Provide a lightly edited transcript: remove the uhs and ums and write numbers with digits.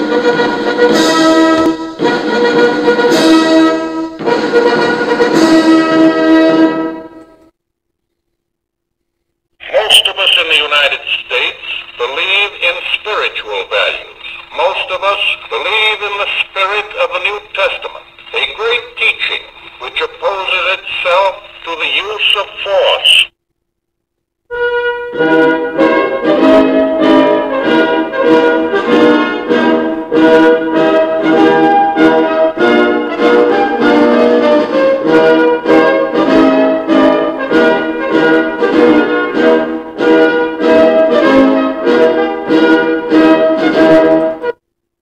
Most of us in the United States believe in spiritual values. Most of us believe in the spirit of the New Testament, a great teaching which opposes itself to the use of force.